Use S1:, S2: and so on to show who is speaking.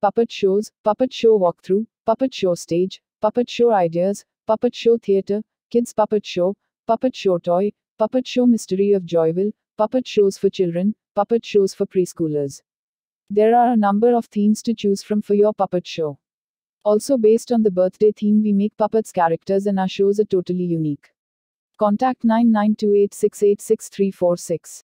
S1: puppet shows, puppet show walkthrough, puppet show stage, puppet show ideas, puppet show theatre, kids puppet show toy, puppet show mystery of Joyville, puppet shows for children, puppet shows for preschoolers. There are a number of themes to choose from for your puppet show. Also based on the birthday theme we make puppets characters and our shows are totally unique. Contact 9928686346.